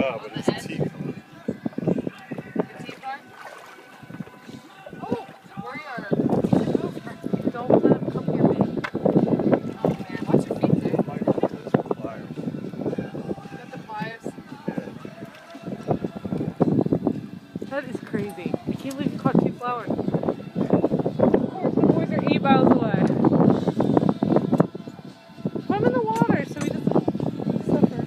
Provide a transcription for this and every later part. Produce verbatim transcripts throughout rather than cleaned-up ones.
No, but it's teeth. Oh, warrior. Don't let him come near me. Oh man, watch your feet there. Got the pliers. That is crazy. I can't believe you caught two flowers. Of course, the boys are eight miles away. Swim in the water so he doesn't suffer.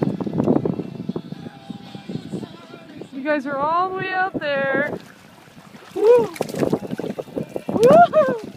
You guys are all the way out there. Woo! Woo!